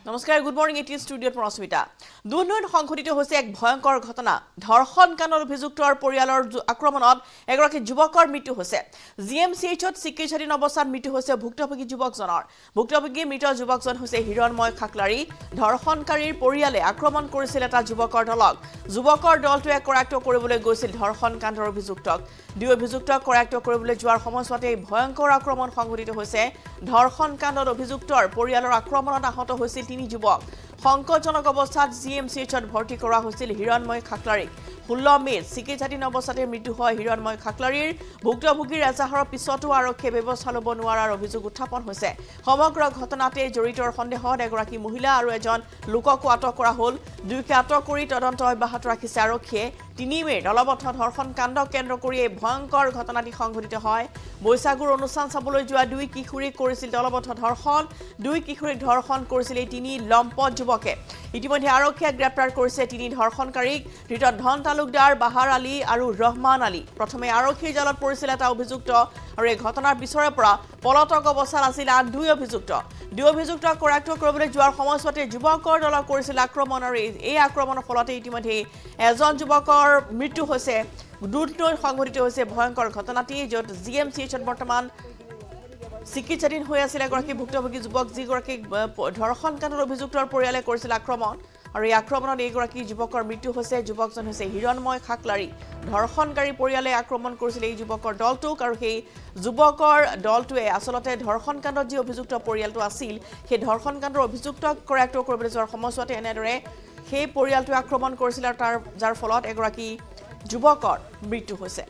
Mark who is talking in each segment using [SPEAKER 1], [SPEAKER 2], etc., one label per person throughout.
[SPEAKER 1] নমস্কাৰ good morning এটি ষ্টুডিঅ'ত প্ৰস্মিতা দুনৈত সংঘটিত হৈছে এক ভয়ংকৰ ঘটনা ধৰ্ষণ কাণ্ডৰ অভিযুক্তৰ পৰিয়ালৰ আক্ৰমণত এগৰাকী যুৱকৰ মৃত্যু হৈছে জিএমচিএইচত চিকিৎসাধীন অৱস্থাত মৃত্যু হৈছে ভুক্তভোগী যুৱকজনৰ ভুক্তভোগী মৃত যুৱকজন হৈছে হিৰণময় খাকলাৰী ধৰ্ষণকাৰীৰ পৰিয়ালে আক্ৰমণ কৰিছিল এটা যুৱকৰ দলক যুৱকৰ দলটোৱে কৰায়ত্ব কৰিবলৈ গৈছিল ধৰ্ষণ কাণ্ডৰ অভিযুক্তক দুই অভিযুক্তক কৰায়ত্ব কৰিবলৈ যোৱাৰ সময়ছোৱাতে ভয়ংকৰ আক্ৰমণ সংঘটিত হৈছে ধৰ্ষণ কাণ্ডৰ অভিযুক্তৰ পৰিয়ালৰ আক্ৰমণত আহত হৈছিল তিনি যুৱক সংকটজনক অৱস্থাত জিএমচিএইচত ভৰ্তি কৰা হৈছিল হিৰণময় খাকলাৰীক 16 মে চিকিৎসাধীন অৱস্থাতে মৃত্যু হয় হিৰণময় খাকলাৰীৰ ভুক্তভোগীৰ এজাহাৰৰ পিছতো আৰক্ষীয়ে ব্যৱস্থা ল'ব নোৱাৰাৰ অভিযোগ উত্থাপন হৈছে সমগ্ৰ ঘটনাতে জড়িতৰ সন্দেহত এগৰাকী মহিলা আৰু এজন লোককো আটক কৰা হ'ল দুয়োকে আটক কৰি তদন্ত অব্যাহত ৰাখিছে আৰক্ষীয়ে 3 মে দলবদ্ধ ধৰ্ষণ কাণ্ডক কেন্দ্ৰ কৰি এই ভয়ংকৰ ঘটনাটি সংঘটিত হয় বৈশাগুৰ অনুষ্ঠান চাবলৈ যোৱা দুই কিশোৰীক কৰিছিল দলবদ্ধ ধৰ্ষণ দুই কিশোৰীক ধৰ্ষণ কৰিছিল এই তিনি লম্পট যুৱকে ইতিমধ্যে আৰক্ষীয়ে গ্ৰেপ্তাৰ কৰিছে তিনি ধৰ্ষণকাৰীক ধৃত ধন তালুকদাৰ বাহাৰ আলী আৰু ৰহমান আলী প্ৰথমে আৰক্ষীৰ জালত পৰিছিল এটা অভিযুক্ত আৰু এই ঘটনাৰ পিছৰে পৰা পলাতক অৱস্থাত আছিল আন দুই অভিযুক্তক কৰায়ত্ব কৰিবলৈ যোৱাৰ সময়ছোৱাতে যুৱকৰ দলক কৰিছিল আক্ৰমণ আৰু এই আক্ৰমণৰ ফলতে ইতিমধ্যে এজন যুৱকৰ মৃত্যু হৈছে দুনৈত সংঘটিত হৈছে ভয়ংকৰ ঘটনাটি য'ত জিএমচিএইচত বৰ্তমান চিকিৎসাধীন হৈ আছিল এগৰাকী ভুক্তভোগী যুৱক যিগৰাকী ধৰ্ষণ কাণ্ডৰ অভিযুক্তৰ পৰিয়ালে কৰিছিল আক্ৰমণ আৰু এই আক্ৰমণত এইগৰাকী যুৱকৰ মৃত্যু হৈছে যুৱকজন হৈছে হিৰণময় খাকলাৰী ধৰ্ষণকাৰী পৰিয়ালে আক্ৰমণ কৰিছিল এই যুৱকৰ দলটোক আৰু সেই যুৱকৰ দলটোৱে আসলতে ধৰ্ষণ কাণ্ডত যি অভিযুক্ত পৰিয়ালটো আছিল সেই ধৰ্ষণ কাণ্ডৰ অভিযুক্তক কৰায়ত্ব কৰিবলৈ যোৱাৰ সময়ছোৱাতে এনেদৰে সেই পৰিয়ালটোৱে আক্ৰমণ কৰিছিল আৰু যাৰ ফলত এগৰাকী যুৱকৰ মৃত্যু হৈছে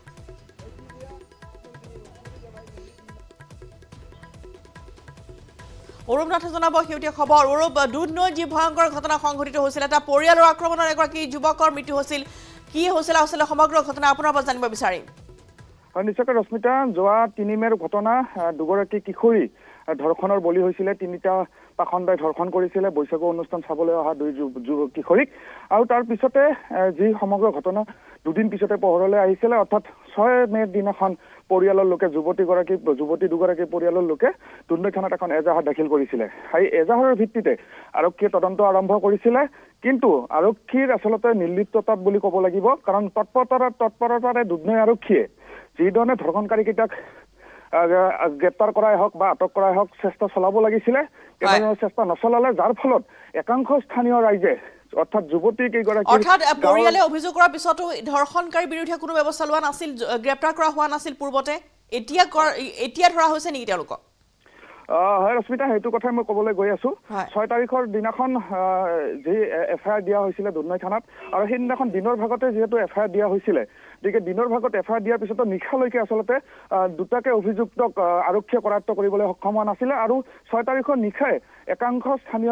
[SPEAKER 1] অৰূপ নাথে জনাব শেহতীয়া খবৰ অৰূপ দুনৈত যি ভয়ংকৰ ঘটনা সংঘটিত হৈছিল এটা পৰিয়ালৰ আক্ৰমণত এগৰাকী যুৱকৰ মৃত্যু হৈছিল কি হৈছিল আসলে সমগ্ৰ ঘটনা আপোনাৰ পৰা জানিব বিচাৰিম
[SPEAKER 2] নিশ্চয়কৈ ৰশ্মিতা যোৱা 3 মেৰ ঘটনা দুগৰাকী কিশোৰী ধৰ্ষণৰ বলি হৈছিলে তিনিটা পাখণ্ডাই ধৰ্ষণ কৰিছিলে বৈশাগু অনুষ্ঠান চাবলৈ অহা দুই কিশোৰীক আৰু তাৰ পিছতে যি সমগ্ৰ ঘটনা দুদিন পিছতে পোহৰলৈ আহিছিলে অৰ্থাৎ 6 মেৰ দিনাখন পৰিয়ালৰ লোকে যুৱতী দুগৰাকী পৰিয়ালৰ লোকে দুনৈত থানাত এখন এজাহাৰ দাখিল কৰিছিলে এই এজাহাৰৰ ভিত্তিতে আৰক্ষীয়ে তদন্ত আৰম্ভ কৰিছিলে কিন্তু আৰক্ষীৰ আসলতে নিৰ্লিপ্ততা বুলি ক'ব লাগিব কাৰণ তৎপৰতাৰে দুনৈত আৰক্ষীয়ে যিধৰণে ধৰ্ষণকাৰীকেইটাক গ্ৰেপ্তাৰ কৰাই হওক বা আটক কৰাই হওক চেষ্টা চলাব লাগিছিলে তেনেধৰণৰ চেষ্টা নচলালে যাৰ ফলত একাংশ স্থানীয় ৰাইজে অৰ্থাৎ যুৱতী কেইগৰাকী
[SPEAKER 1] অৰ্থাৎ পৰিয়ালে অভিযোগ কৰাৰ পিছতো ধৰ্ষণকাৰীৰ বিৰুদ্ধে কোনো ব্যৱস্থা লোৱা নাছিল গ্ৰেপ্তাৰ কৰা হোৱা নাছিল পূৰ্বতে এতিয়া ধৰা হৈছে নেকি তেওঁলোকক
[SPEAKER 2] হয় ৰশ্মিতা সেইটো কথাই মই ক'বলৈ গৈ আছো 6 তাৰিখৰ দিনাখন যি এফআইআৰ দিয়া হৈছিলে দুনৈত থানাত আৰু সেইদিনাখন দিনৰ ভাগতে যিহেতু এফআইআৰ দিয়া হৈছিলে গতিকে দিনৰ ভাগত এফআইআৰ দিয়াৰ পিছতো নিশালৈকে আসলতে দুটাকে অভিযুক্তক আৰক্ষীয়ে কৰায়ত্ব কৰিবলৈ সক্ষম হোৱা নাছিলে আৰু 6 তাৰিখৰ নিশাই একাংশ স্থানীয়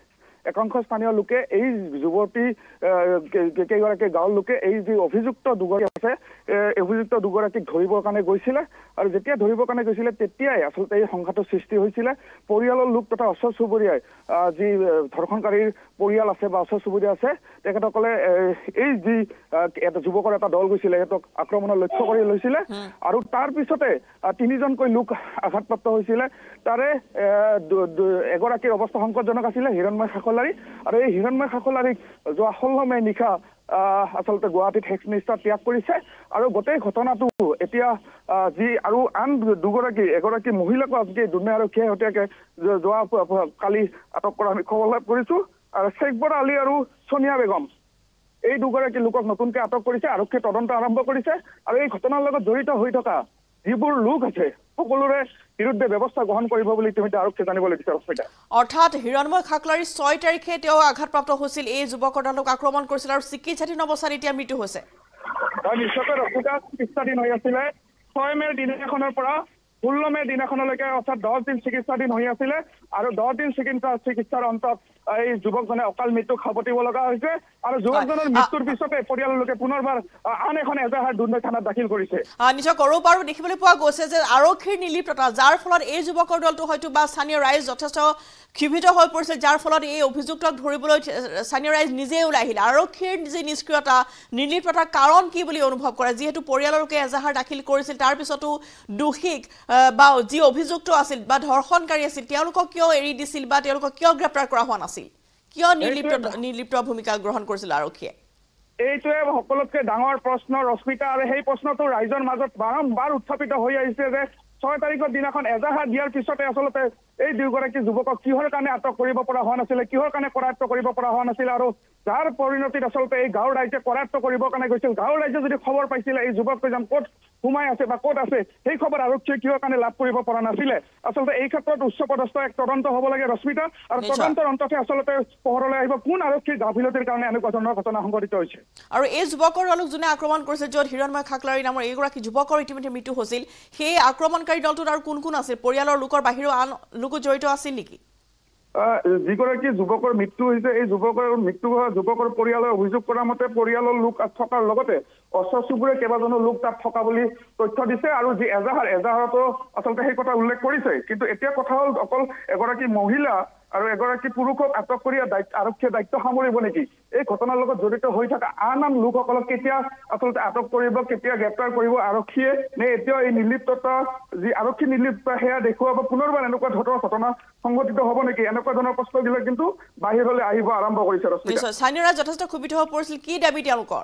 [SPEAKER 2] লোকে এই যুৱতী কেইগৰাকী গাঁৱৰ লোকে এই যি অভিযুক্ত দুগৰাকী আছে অভিযুক্ত দুগৰাকীক ধৰিবৰ কাৰণে গৈছিলে আৰু যেতিয়া ধৰিবৰ কাৰণে গৈছিলে তেতিয়াই আচলতে এই সংঘাতৰ সৃষ্টি হৈছিলে পৰিয়ালৰ লোক তথা ওচৰ চুবুৰীয়াই যি ধৰ্ষণকাৰীৰ পৰিয়াল আছে বা ওচৰ চুবুৰীয়া আছে তেখেতসকলে এই যি এটা যুৱকৰ এটা দল গৈছিলে সিহঁতক আক্ৰমণৰ লক্ষ্য কৰি লৈছিলে আৰু তাৰ পিছতে 3জনকৈ লোক আঘাতপ্ৰাপ্ত হৈছিলে তাৰে এগৰাকীৰ অৱস্থা সংকটজনক আছিলে হিৰণময় খাকলাৰী আৰু এই হিৰণময় খাকলাৰীক যোৱা 16 মে নিশা আসলতে গুৱাহাটীত হেক্সনিষ্ঠা ত্যাগ কৰিছে আৰু গোটেই ঘটনাটো এতিয়া যি আৰু আন এগৰাকী মহিলাকো আজি দুনৈত আৰক্ষীয়ে শেহতীয়াকৈ যোৱা কালি আটক কৰা আমি খবৰ লাভ কৰিছো আৰু শেখবৰ আলী আৰু সোনিয়া বেগম এই দুগৰাকী লোকক নতুনকৈ আটক কৰিছে আৰক্ষীয়ে তদন্ত আৰম্ভ কৰিছে আৰু এই ঘটনাৰ লগত জড়িত হৈ থকা যিবোৰ লোক আছে সকলোৰে বিৰুদ্ধে ব্যৱস্থা গ্ৰহণ কৰিব বুলি ইতিমধ্যে আৰক্ষীয়ে জানিবলৈ দিছে ৰশ্মিতা
[SPEAKER 1] অৰ্থাৎ হিৰণময় খাকলাৰী 6 তাৰিখে তেওঁ আঘাতপ্ৰাপ্ত হৈছিল এই যুৱকৰ দলক আক্ৰমণ কৰিছিল আৰু চিকিৎসাধীন অৱস্থাত এতিয়া মৃত্যু হৈছে
[SPEAKER 2] নিশ্চয়কৈ ৰশ্মিতা চিকিৎসাধীন হৈ আছিলে 6 মেৰ দিনাখনৰ পৰা 16 মে দিনাখনলৈকে অৰ্থাৎ 10 দিন চিকিৎসাধীন হৈ আছিলে আৰু 10 দিন চিকিৎসাৰ অন্তত এই যুৱকজনে অকাল মৃত্যুক সাৱটিব লগা হৈছে আৰু যুৱকজনৰ মৃত্যুৰ পিছতে পৰিয়ালৰ লোকে পুনৰবাৰ আন এখন এজাহাৰ দুনৈত থানাত দাখিল কৰিছে
[SPEAKER 1] নিশ্চয় কৰোঁ বাৰু দেখিবলৈ পোৱা গৈছে যে আৰক্ষীৰ নিৰ্লিপ্ততা যাৰ ফলত এই যুৱকৰ দলটো হয়তো বা স্থানীয় ৰাইজ যথেষ্ট ক্ষিপ্ত হৈ পৰিছিল যাৰ ফলত এই অভিযুক্তক ধৰিবলৈ স্থানীয় ৰাইজ নিজে ওলাই আহিল আৰক্ষীৰ যি নিষ্ক্ৰিয়তা নিৰ্লিপ্ততাৰ কাৰণ কি বুলি অনুভৱ কৰে যিহেতু পৰিয়ালৰ লোকে এজাহাৰ দাখিল কৰিছিল তাৰ পিছতো দোষীক বা যি অভিযুক্ত আছিল বা ধৰ্ষণকাৰী আছিল তেওঁলোকক কিয় এৰি দিছিল বা তেওঁলোকক কিয় গ্ৰেপ্তাৰ কৰা হোৱা নাছিল কিয় নিৰ্লিপ্ত ভূমিকা গ্ৰহণ কৰিছিল আৰক্ষীয়ে
[SPEAKER 2] এইটোৱে সকলোতকৈ ডাঙৰ প্ৰশ্ন ৰশ্মিতা আৰু সেই প্ৰশ্নটো ৰাইজৰ মাজত বাৰম্বাৰ উত্থাপিত হৈ আহিছে যে 6 তাৰিখৰ দিনাখন এজাহাৰ দিয়াৰ পিছতে আচলতে এই দুয়োগৰাকী যুৱকক কিহৰ কাৰণে আটক কৰিব পৰা হোৱা নাছিলে কিহৰ কাৰণে কৰায়ত্ব কৰিব পৰা হোৱা নাছিল আৰু যাৰ পৰিণতিত আচলতে এই গাঁৱৰ ৰাইজে কৰায়ত্ব কৰিবৰ কাৰণে গৈছিল গাঁৱৰ ৰাইজে যদি খবৰ পাইছিলে এই যুৱককেইজন ক'ত সোমাই আছে বা ক'ত আছে সেই খবৰ আৰক্ষীয়ে কিহৰ কাৰণে লাভ কৰিব পৰা নাছিলে আচলতে এই ক্ষেত্ৰত উচ্চপদস্থ এক তদন্ত হ'ব লাগে ৰশ্মিতা আৰু তদন্তৰ অন্ততহে আচলতে পোহৰলৈ আহিব কোন আৰক্ষীৰ গাফিলতিৰ কাৰণে এনেকুৱা ধৰণৰ ঘটনা সংঘটিত হৈছে
[SPEAKER 1] আৰু এই যুৱকৰ দলক যোনে আক্ৰমণ কৰিছে য'ত হিৰণময় খাকলাৰী নামৰ এইগৰাকী যুৱকৰ ইতিমধ্যে মৃত্যু হৈছিল সেই আক্ৰমণকাৰী দলটোত আৰু কোন আছিল পৰিয়ালৰ লোকৰ বাহিৰেও আন লোকো জড়িত আছিল নেকি
[SPEAKER 2] যিগৰাকী যুৱকৰ মৃত্যু হৈছে এই যুৱকৰ মৃত্যু হোৱা যুৱকৰ পৰিয়ালৰ অভিযোগ কৰা মতে পৰিয়ালৰ লোক থকাৰ লগতে ওচৰ চুবুৰীয়া কেইবাজনো লোক তাত থকা বুলি তথ্য দিছে আৰু যি এজাহাৰতো আচলতে সেই কথা উল্লেখ কৰিছে কিন্তু এতিয়া কথা হ'ল অকল এগৰাকী মহিলা আৰু এগৰাকী পুৰুষক আটক কৰি আৰক্ষীয়ে দায়িত্ব সামৰিব নেকি এই ঘটনাৰ লগত জড়িত হৈ থকা আন লোকসকলক কেতিয়া আচলতে আটক কৰিব কেতিয়া গ্ৰেপ্তাৰ কৰিব আৰক্ষীয়ে নে এতিয়াও এই নিৰ্লিপ্ততা যি আৰক্ষী নিৰ্লিপ্ত সেয়া দেখুৱাব পুনৰবাৰ এনেকুৱা ধৰণৰ ঘটনা সংঘটিত হ'ব নেকি এনেকুৱা ধৰণৰ প্ৰশ্নবিলাক কিন্তু বাহিৰলৈ আহিব আৰম্ভ কৰিছে
[SPEAKER 1] নিশ্চয় স্থানীয় ৰাইজ যথেষ্ট ক্ষোভিত হৈ পৰিছিল কি দাবী তেওঁলোকৰ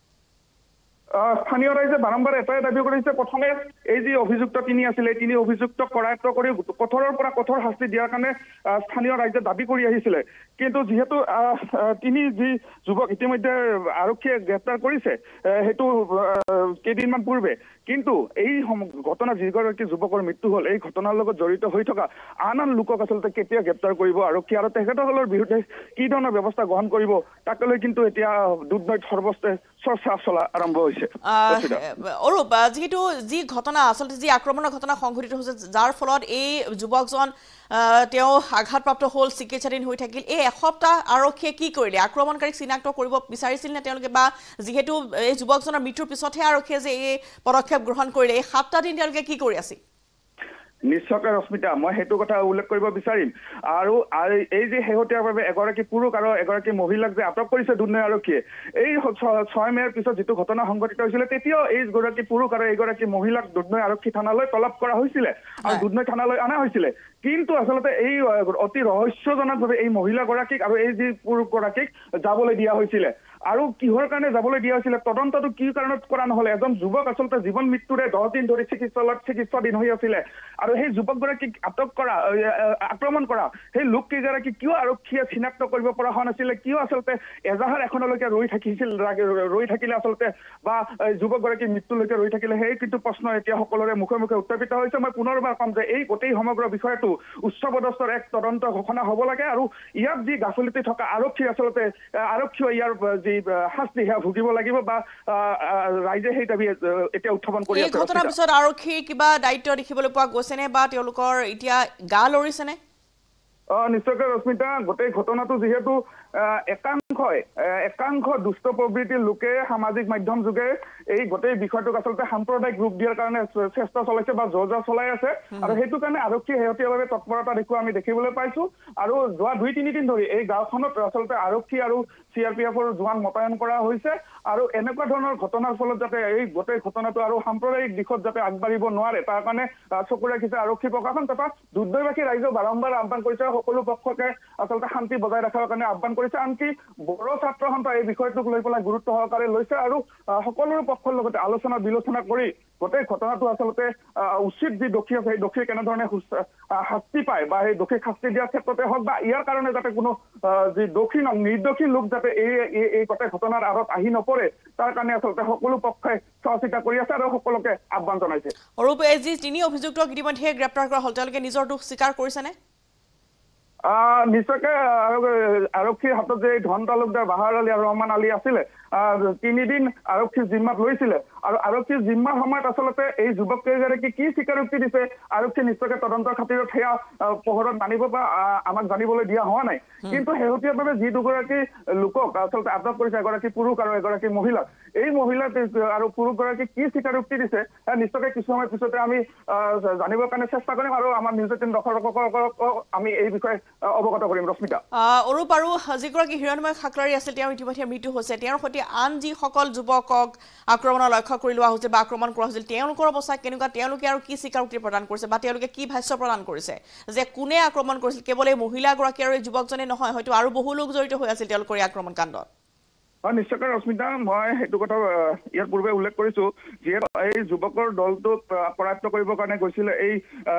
[SPEAKER 2] স্থানীয় ৰাইজে বাৰম্বাৰ এটাই দাবী কৰিছে প্ৰথমে এই যি অভিযুক্ত তিনি আছিলে তিনি অভিযুক্তক কৰায়ত্ব কৰি কঠোৰৰ পৰা কঠোৰ শাস্তি দিয়াৰ কাৰণে স্থানীয় ৰাইজে দাবী কৰি আহিছিলে কিন্তু যিহেতু তিনি যি যুৱক ইতিমধ্যে আৰক্ষীয়ে গ্ৰেপ্তাৰ কৰিছে সেইটো কেইদিনমান পূৰ্বে কিন্তু এই ঘটনা যিগৰাকী যুৱকৰ মৃত্যু হ'ল এই ঘটনাৰ লগত জড়িত হৈ থকা আন লোকক আচলতে কেতিয়া গ্ৰেপ্তাৰ কৰিব আৰক্ষী আৰু তেখেতসকলৰ বিৰুদ্ধে কি ধৰণৰ ব্যৱস্থা গ্ৰহণ কৰিব তাক লৈ কিন্তু এতিয়া দুধনৈত সৰ্বস্তে চৰ্চা চলা আৰম্ভ হৈছে
[SPEAKER 1] অৰূপ যিহেতু যি ঘটনা আচলতে যি আক্ৰমণৰ ঘটনা সংঘটিত হৈছে যাৰ ফলত এই যুৱকজন তেওঁ আঘাতপ্ৰাপ্ত হ'ল চিকিৎসাধীন হৈ থাকিল এই এসপ্তাহ আৰক্ষীয়ে কি কৰিলে আক্ৰমণকাৰীক চিনাক্ত কৰিব বিচাৰিছিল নে তেওঁলোকে বা যিহেতু এই যুৱকজনৰ মৃত্যুৰ পিছতহে আৰক্ষীয়ে যে এই পদক্ষেপ গ্ৰহণ কৰিলে এই 7টা দিন তেওঁলোকে কি কৰি আছিল
[SPEAKER 2] নিশ্চয়কৈ ৰশ্মিতা মই সেইটো কথা উল্লেখ কৰিব বিচাৰিম আৰু এই যে শেহতীয়াভাৱে এগৰাকী পুৰুষ আৰু এগৰাকী মহিলাক যে আটক কৰিছে দুধনৈ আৰক্ষীয়ে এই 6 মে'ৰ পিছত যিটো ঘটনা সংঘটিত হৈছিলে তেতিয়াও এইগৰাকী পুৰুষ আৰু এইগৰাকী মহিলাক দুধনৈ আৰক্ষী থানালৈ তলব কৰা হৈছিলে আৰু দুধনৈ থানালৈ অনা হৈছিলে কিন্তু আচলতে এই অতি ৰহস্যজনকভাৱে এই মহিলাগৰাকীক আৰু এই যি পুৰুষগৰাকীক যাবলৈ দিয়া হৈছিলে আৰু কিহৰ কাৰণে যাবলৈ দিয়া হৈছিলে তদন্তটো কি কাৰণত কৰা নহ'লে এজন যুৱক আচলতে জীৱন মৃত্যুৰে 10 দিন ধৰি চিকিৎসাধীন হৈ আছিলে আৰু সেই যুৱকগৰাকীক আটক কৰা আক্ৰমণ কৰা সেই লোককেইগৰাকী কিয় আৰক্ষীয়ে চিনাক্ত কৰিব পৰা হোৱা নাছিলে কিয় আচলতে এজাহাৰ এখনলৈকে ৰৈ থাকিলে আচলতে বা যুৱকগৰাকীৰ মৃত্যুলৈকে ৰৈ থাকিলে সেই কিন্তু প্ৰশ্ন এতিয়া সকলোৰে মুখে মুখে উত্থাপিত হৈছে মই পুনৰবাৰ ক'ম যে এই গোটেই সমগ্ৰ বিষয়টো উচ্চপদস্থৰ এক তদন্ত ঘোষণা হ'ব লাগে আৰু ইয়াত যি গাফিলতি থকা আৰক্ষী আচলতে আৰক্ষীয়ে ইয়াৰ যি শাস্তি সেয়া ভুগিব লাগিব বা ৰাইজে সেই দাবী এতিয়া উত্থাপন কৰি আছে
[SPEAKER 1] এই ঘটনাৰ পিছত আৰক্ষীৰ কিবা দায়িত্ব দেখিবলৈ পোৱা গৈছেনে বা তেওঁলোকৰ এতিয়া গা লৰিছেনে
[SPEAKER 2] নিশ্চয়কৈ ৰশ্মিতা গোটেই ঘটনাটো যিহেতু একাংশ দুষ্ট প্ৰবৃত্তিৰ লোকে সামাজিক মাধ্যম যোগে এই গোটেই বিষয়টোক আচলতে সাম্প্ৰদায়িক ৰূপ দিয়াৰ কাৰণে চেষ্টা চলাইছে বা জোৰজা চলাই আছে আৰু সেইটো কাৰণে আৰক্ষীয়ে শেহতীয়াভাৱে তৎপৰতা দেখুওৱা আমি দেখিবলৈ পাইছো আৰু যোৱা 2-3 দিন ধৰি এই গাঁওখনত আচলতে আৰক্ষী আৰু CRPFৰ জোৱান মোতায়েন কৰা হৈছে আৰু এনেকুৱা ধৰণৰ ঘটনাৰ ফলত যাতে এই গোটেই ঘটনাটো আৰু সাম্প্ৰদায়িক দিশত যাতে আগবাঢ়িব নোৱাৰে তাৰ কাৰণে চকু ৰাখিছে আৰক্ষী প্ৰশাসন তথা দুধনৈবাসী ৰাইজেও বাৰম্বাৰ আহ্বান কৰিছে সকলো পক্ষকে আচলতে শান্তি বজাই ৰখাৰ কাৰণে আহ্বান কৰিছে আনকি বড়ো ছাত্ৰ সন্থা এই বিষয়টোক লৈ পেলাই গুৰুত্ব সহকাৰে লৈছে আৰু সকলো পক্ষৰ লগতে আলোচনা বিলোচনা কৰি গোটেই ঘটনাটো আচলতে উচিত যি দোষী আছে সেই দোষী কেনেধৰণে শাস্তি পায় বা সেই দোষীক শাস্তি দিয়াৰ ক্ষেত্ৰতে হওক বা ইয়াৰ কাৰণে যাতে কোনো যি দোষী নিৰ্দোষী লোক যাতে এই গোটেই ঘটনাৰ আঁৰত আহি নপৰে তাৰ কাৰণে আচলতে সকলো পক্ষই চোৱা চিতা কৰি আছে আৰু সকলোকে আহ্বান জনাইছে
[SPEAKER 1] অৰূপ যি তিনি অভিযুক্তক ইতিমধ্যে গ্ৰেপ্তাৰ কৰা হ'ল তেওঁলোকে নিজৰ দোষ স্বীকাৰ কৰিছেনে
[SPEAKER 2] নিশ্চয়কৈ আৰক্ষীৰ হাতত যে ধন তালুকদাৰ বাহাৰ আলী আৰু ৰহমান আলী আছিলে 3 দিন আৰক্ষীৰ জিম্মাত লৈছিলে আৰু আৰক্ষীৰ জিম্মাৰ সময়ত আচলতে এই যুৱককেইগৰাকী কি স্বীকাৰোক্তি দিছে আৰক্ষী নিশ্চয়কৈ তদন্তৰ খাতিৰত সেয়া পোহৰত আনিব বা আমাক জানিবলৈ দিয়া হোৱা নাই কিন্তু শেহতীয়াভাৱে যি দুগৰাকী লোকক আচলতে আটক কৰিছে এগৰাকী পুৰুষ আৰু এগৰাকী মহিলা এই মহিলা আৰু পুৰুষগৰাকী কি স্বীকাৰোক্তি দিছে নিশ্চয়কৈ কিছু সময় পিছতে আমি জানিবৰ কাৰণে চেষ্টা কৰিম আৰু আমাৰ নিউজ 18 দৰ্শকক আমি এই বিষয়ে অৱগত কৰিম ৰশ্মিতা
[SPEAKER 1] অৰূপ আৰু যিগৰাকী হিৰণময় খাকলাৰী আছিল তেওঁৰ ইতিমধ্যে মৃত্যু হৈছে তেওঁৰ সৈতে আন যিসকল যুৱকক আক্ৰমণৰ লক্ষ্য কৰি লোৱা হৈছিল বা আক্ৰমণ কৰা হৈছিল তেওঁলোকৰ অৱস্থা কেনেকুৱা তেওঁলোকে আৰু কি স্বীকাৰোক্তি প্ৰদান কৰিছে বা তেওঁলোকে কি ভাষ্য প্ৰদান কৰিছে যে কোনে আক্ৰমণ কৰিছিল কেৱল এই মহিলাগৰাকী আৰু এই যুৱকজনে নহয় হয়তো আৰু বহু লোক জড়িত হৈ আছিল তেওঁলোকৰ এই আক্ৰমণ কাণ্ডত
[SPEAKER 2] নিশ্চয়কৈ ৰশ্মিতা মই সেইটো কথা ইয়াৰ পূৰ্বে উল্লেখ কৰিছো যিহেতু এই যুৱকৰ দলটোক পৰাস্ত কৰিবৰ কাৰণে গৈছিলে এই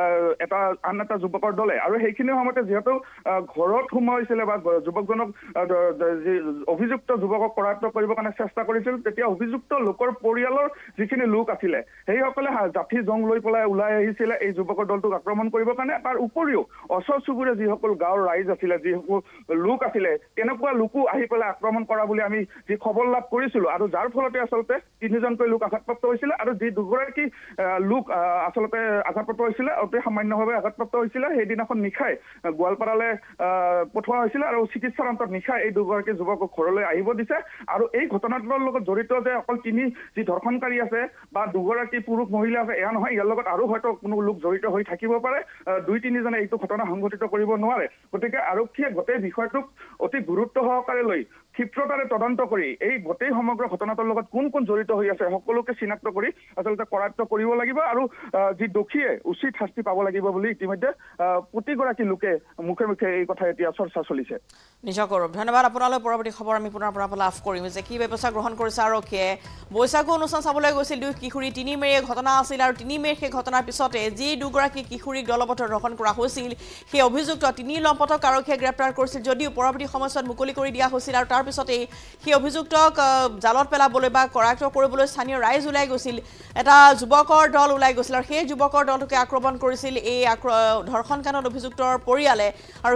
[SPEAKER 2] আন এটা যুৱকৰ দলে আৰু সেইখিনি সময়তে যিহেতু ঘৰত সোমাইছিলে বা যুৱকজনক যি অভিযুক্ত যুৱকক পৰাস্ত কৰিবৰ কাৰণে চেষ্টা কৰিছিল তেতিয়া অভিযুক্ত লোকৰ পৰিয়ালৰ যিখিনি লোক আছিলে সেইসকলে জাঠি জং লৈ পেলাই ওলাই আহিছিলে এই যুৱকৰ দলটোক আক্ৰমণ কৰিবৰ কাৰণে তাৰ উপৰিও ওচৰ চুবুৰীয়া যিসকল গাঁৱৰ ৰাইজ আছিলে যিসকল লোক আছিলে তেনেকুৱা লোকো আহি পেলাই আক্ৰমণ কৰা বুলি আমি যি খবৰ লাভ কৰিছিলো আৰু যাৰ ফলতে আচলতে 3জনকৈ লোক আঘাতপ্ৰাপ্ত হৈছিলে আৰু যি দুগৰাকী লোক আচলতে আঘাতপ্ৰাপ্ত হৈছিলে অতি সামান্যভাৱে আঘাতপ্ৰাপ্ত হৈছিলে সেইদিনাখন নিশাই গোৱালপাৰালৈ পঠোৱা হৈছিলে আৰু চিকিৎসাৰ অন্তত নিশাই এই দুগৰাকী যুৱকক ঘৰলৈ আহিব দিছে আৰু এই ঘটনাটোৰ লগত জড়িত যে অকল তিনি যি ধৰ্ষণকাৰী আছে বা দুগৰাকী পুৰুষ মহিলা আছে এয়া নহয় ইয়াৰ লগত আৰু হয়তো কোনো লোক জড়িত হৈ থাকিব পাৰে 2-3জনে এইটো ঘটনা সংঘটিত কৰিব নোৱাৰে গতিকে আৰক্ষীয়ে গোটেই বিষয়টোক অতি গুৰুত্ব সহকাৰে লৈ ক্ষিপ্ৰতাৰে তদন্ত কৰি এই গোটেই সমগ্ৰ ঘটনাটোৰ লগত কোন কোন জড়িত হৈ আছে সকলোকে চিনাক্ত কৰি আচলতে কৰায়ত্ব কৰিব লাগিব আৰু যি দোষীয়ে উচিত শাস্তি পাব লাগিব বুলি ইতিমধ্যে প্ৰতিগৰাকী লোকে মুখে মুখে এই কথা এতিয়া চৰ্চা চলিছে
[SPEAKER 1] নিশ্চয় কৰোঁ ধন্যবাদ আপোনালৈ পৰৱৰ্তী খবৰ আমি পুনৰ পৰা লাভ কৰিম যে কি ব্যৱস্থা গ্ৰহণ কৰিছে আৰক্ষীয়ে বৈশাগু অনুষ্ঠান চাবলৈ গৈছিল দুই কিশোৰী 3 মে'ৰ ঘটনা আছিল আৰু 3 মে'ৰ সেই ঘটনাৰ পিছতে যি দুগৰাকী কিশোৰীক দলবদ্ধ ধৰ্ষণ কৰা হৈছিল সেই অভিযুক্ত 3 লম্পটক আৰক্ষীয়ে গ্ৰেপ্তাৰ কৰিছিল যদিও পৰৱৰ্তী সময়ছোৱাত মুকলি কৰি দিয়া হৈছিল আৰু তাৰ পিছতে সেই অভিযুক্তক জালত পেলাবলৈ বা কৰায়ত্ব কৰিবলৈ স্থানীয় ৰাইজ ওলাই গৈছিল এটা যুৱকৰ দল ওলাই গৈছিল আৰু সেই যুৱকৰ দলটোকে আক্ৰমণ কৰিছিল এই ধৰ্ষণ কাণ্ডত অভিযুক্তৰ পৰিয়ালে আৰু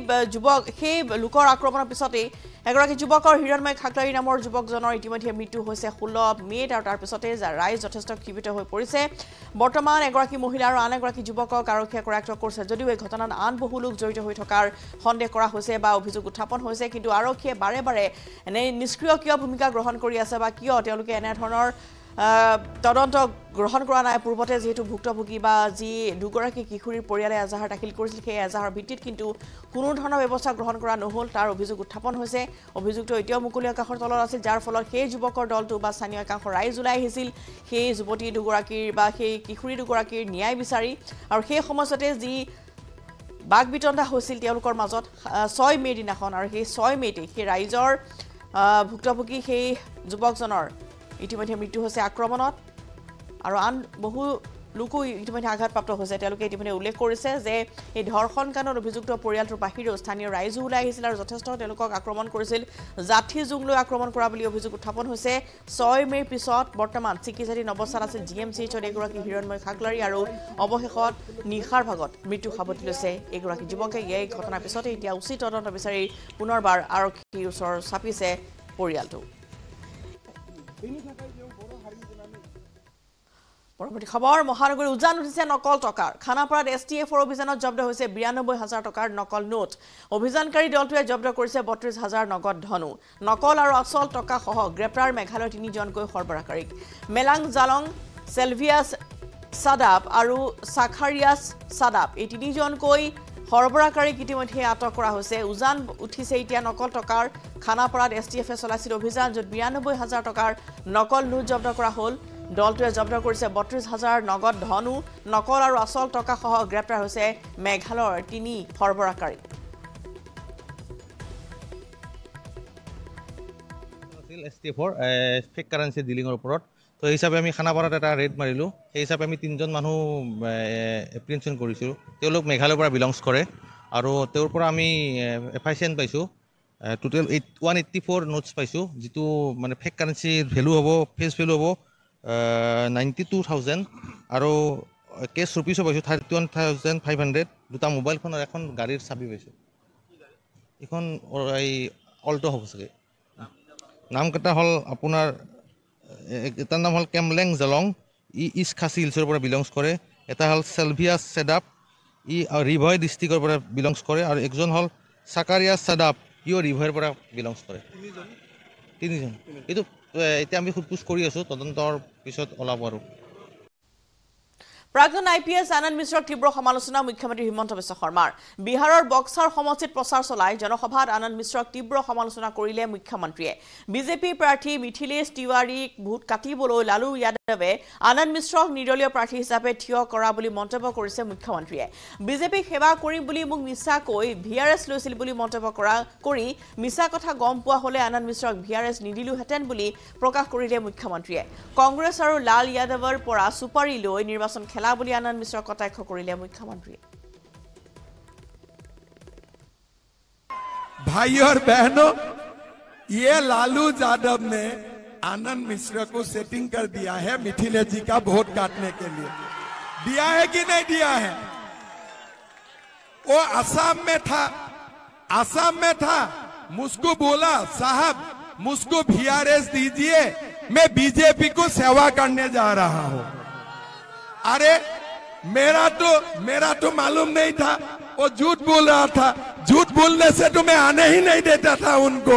[SPEAKER 1] সেই লোকৰ আক্ৰমণৰ পিছতে এগৰাকী যুৱকৰ হিৰণময় খাকলাৰী নামৰ যুৱকজনৰ ইতিমধ্যে মৃত্যু হৈছে 16 মে'ত আৰু তাৰ পিছতে ৰাইজ যথেষ্ট ক্ষিপ্ত হৈ পৰিছে বৰ্তমান এগৰাকী মহিলা আৰু আন এগৰাকী যুৱকক আৰক্ষীয়ে কৰায়ত্ব কৰিছে যদিও এই ঘটনাত আন বহু লোক জড়িত হৈ থকাৰ সন্দেহ কৰা হৈছে বা অভিযোগ উত্থাপন হৈছে কিন্তু আৰক্ষীয়ে বাৰে বাৰে এনে নিষ্ক্ৰিয় কিয় ভূমিকা গ্ৰহণ কৰি আছে বা কিয় তেওঁলোকে এনে ধৰণৰ তদন্ত গ্ৰহণ কৰা নাই পূৰ্বতে যেহেতু ভুক্তভোগী বা যি দুগৰাকী কিশোৰীৰ পৰিয়ালে এজাহাৰ দাখিল কৰিছিল সেই এজাহাৰৰ ভিত্তিত কিন্তু কোনো ধৰণৰ ব্যৱস্থা গ্ৰহণ কৰা নহ'ল তাৰ অভিযোগ উত্থাপন হৈছে অভিযুক্ত এতিয়াও মুকলি আকাশৰ তলত আছিল যাৰ ফলত সেই যুৱকৰ দলটো বা স্থানীয় একাংশ ৰাইজ ওলাই আহিছিল সেই যুৱতী দুগৰাকীৰ বা সেই কিশোৰী দুগৰাকীৰ ন্যায় বিচাৰি আৰু সেই সময়ছোৱাতে যি বাক বিতণ্ডা হৈছিল তেওঁলোকৰ মাজত 6 মে'ৰ দিনাখন আৰু সেই 6 মে'তে সেই ৰাইজৰ ভুক্তভোগী সেই যুৱকজনৰ ইতিমধ্যে মৃত্যু হৈছে আক্ৰমণত আৰু আন বহু লোকো ইতিমধ্যে আঘাতপ্ৰাপ্ত হৈছে তেওঁলোকে ইতিমধ্যে উল্লেখ কৰিছে যে এই ধৰ্ষণ কাণ্ডত অভিযুক্ত পৰিয়ালটোৰ বাহিৰেও স্থানীয় ৰাইজো ওলাই আহিছিল আৰু যথেষ্ট তেওঁলোকক আক্ৰমণ কৰিছিল জাঠি জোং লৈ আক্ৰমণ কৰা বুলি অভিযোগ উত্থাপন হৈছে 6 মে'ৰ পিছত বৰ্তমান চিকিৎসাধীন অৱস্থাত আছিল GMCHত এগৰাকী হিৰণময় খাকলাৰী আৰু অৱশেষত নিশাৰ ভাগত মৃত্যু সাৱটি লৈছে এগৰাকী যুৱকে এই ঘটনাৰ পিছতে এতিয়া উচিত তদন্ত বিচাৰি পুনৰবাৰ আৰক্ষীৰ ওচৰ চাপিছে পৰিয়ালটো পৰৱৰ্তী খবৰ মহানগৰী উজান উঠিছে নকল টকাৰ খানাপাৰাত STFৰ অভিযানত জব্দ হৈছে 92,000 টকাৰ নকল নোট অভিযানকাৰী দলটোৱে জব্দ কৰিছে 32,000 নগদ ধনু নকল আৰু আচল টকা সহ গ্ৰেপ্তাৰ মেঘালয়ৰ 3জনকৈ সৰবৰাহকাৰীক মেলাং জালং সেলভিয়াছ সাদাব আৰু সাখাৰিয়াছ সাদাব এই 3জনকৈ সৰবৰাহকাৰীক ইতিমধ্যে আটক কৰা হৈছে উজান উঠিছে এতিয়া নকল টকাৰ খানাপাৰাত STFে চলাইছিল অভিযান য'ত 92,000 টকাৰ নকল নোট জব্দ কৰা হ'ল দলটোৱে জব্দ কৰিছে 32,000 নগদ ধনু নকল আৰু আচল টকা সহ গ্ৰেপ্তাৰ হৈছে মেঘালয়ৰ 3 সৰবৰাহকাৰী
[SPEAKER 3] STFৰ ফেক কাৰেন্সি ডিলিংৰ ওপৰত তো এই হিচাপে আমি খানাপাৰাত এটা ৰেড মাৰিলোঁ সেই হিচাপে আমি 3জন মানুহ এপ্ৰিহেনশ্যন কৰিছিলোঁ তেওঁলোক মেঘালয়ৰ পৰা বিলংছ কৰে আৰু তেওঁৰ পৰা আমি FICN পাইছোঁ টোটেল 184 নোটছ পাইছোঁ যিটো মানে ফেক কাৰেন্সিৰ ভেলু হ'ব ফেচ ভেলু হ'ব 92,000 আৰু কেছ ৰুপিছো পাইছোঁ 31,500 দুটা মোবাইল ফোন আৰু এখন গাড়ীৰ চাবি পাইছোঁ এইখন এই অল্টো হ'ব চাগে নামকেইটা হ'ল আপোনাৰ এটাৰ নাম হ'ল কেমলেং জলং ইষ্ট খাচী হিলছৰ পৰা বিলংছ কৰে এটা হ'ল সেলভিয়াছ চেডাপ ৰিভয় ডিষ্ট্ৰিক্টৰ পৰা বিলংছ কৰে আৰু একজন হ'ল সাকাৰিয়াছ চেডাপ ৰিভয়ৰ পৰা বিলংছ কৰে 3জন এইটো এতিয়া আমি সোধপোছ কৰি আছোঁ তদন্তৰ পিছত ওলাব আৰু
[SPEAKER 1] প্ৰাক্তন IPS আনন্দ মিশ্ৰক তীব্ৰ সমালোচনা মুখ্যমন্ত্ৰী হিমন্ত বিশ্ব শৰ্মাৰ বিহাৰৰ বক্সাৰ সমষ্টিত প্ৰচাৰ চলাই জনসভাত আনন্দ মিশ্ৰক তীব্ৰ সমালোচনা কৰিলে মুখ্যমন্ত্ৰীয়ে বিজেপি প্ৰাৰ্থী মিথিলেশ তিৱাৰীক ভোট কাটিবলৈ লালু যাদৱে আনন্দ মিশ্ৰক নিৰ্দলীয় প্ৰাৰ্থী হিচাপে থিয় কৰা বুলি মন্তব্য কৰিছে মুখ্যমন্ত্ৰীয়ে বিজেপিক সেৱা কৰিম বুলি মোক মিছা কৈ VRS লৈছিল বুলি মন্তব্য কৰি মিছা কথা গম পোৱা হলে আনন্দ মিশ্ৰক VRS নিদিলুহেঁতেন বুলি প্ৰকাশ কৰিলে মুখ্যমন্ত্ৰীয়ে কংগ্ৰেছ আৰু লাল যাদৱৰ পৰা সুপাৰি লৈ নিৰ্বাচন খেলা বুলি আনন্দ মিশ্ৰক কটাক্ষ কৰিলে মুখ্যমন্ত্ৰীয়ে
[SPEAKER 4] भाई और बहनों ये लालू यादव ने आनंद मिश्र को सेटिंग कर दिया है मिथिलेश जी का वोट काटने के लिए दिया है कि नहीं दिया है वो असम में था मुझको बोला साहब मुझको VRS दीजिए मैं बीजेपी को सेवा करने जा रहा हूं अरे मेरा तो मालूम नहीं था वो झूठ बोल रहा था झूठ बोलने से तो मैं आने ही नहीं देता था उनको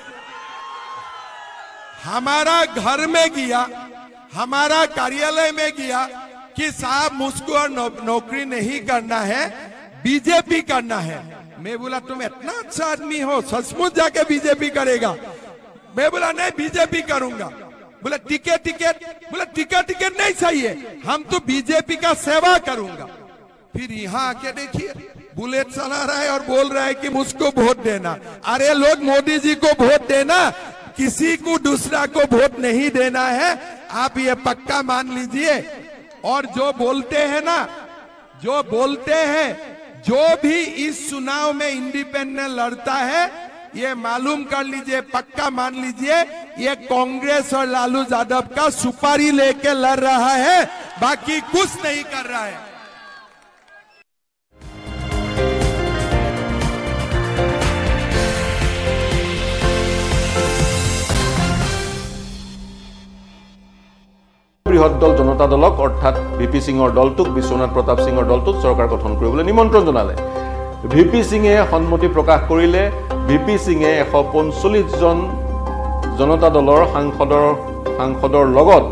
[SPEAKER 4] हमारा घर में गया हमारा कार्यालय में गया कि साहब मुझको नौकरी नहीं करना है बीजेपी करना है मैं बोला तुम इतना अच्छा आदमी हो सचमुच जाके बीजेपी करेगा मैं बोला नहीं बीजेपी करूंगा बोला टिकट नहीं चाहिए हम तो बीजेपी का सेवा करूंगा फिर यहाँ आके देखिए बुलेट चला रहा है और बोल रहा है कि मुझको वोट देना अरे लोग मोदी जी को वोट देना किसी को दूसरा को वोट नहीं देना है आप ये पक्का मान लीजिए और जो बोलते हैं जो भी इस चुनाव में इंडिपेंडेंट लड़ता है ये मालूम कर लीजिए पक्का मान लीजिए ये कांग्रेस और लालू यादव का सुपारी लेके लड़ रहा है बाकी कुछ नहीं कर रहा है
[SPEAKER 5] বৃহৎ দল জনতা দলক অৰ্থাৎ VP সিঙৰ দলটোক বিশ্বনাথ প্ৰতাপ সিঙৰ দলটোক চৰকাৰ গঠন কৰিবলৈ নিমন্ত্ৰণ জনালে VP সিঙে সন্মতি প্ৰকাশ কৰিলে VP সিঙে 145 জন জনতা দলৰ সাংসদৰ লগত